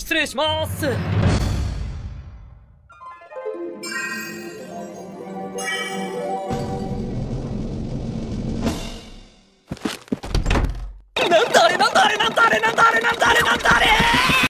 失礼します。なんだあれなんだあれなんだあれなんだあれなんだあれなんだあれ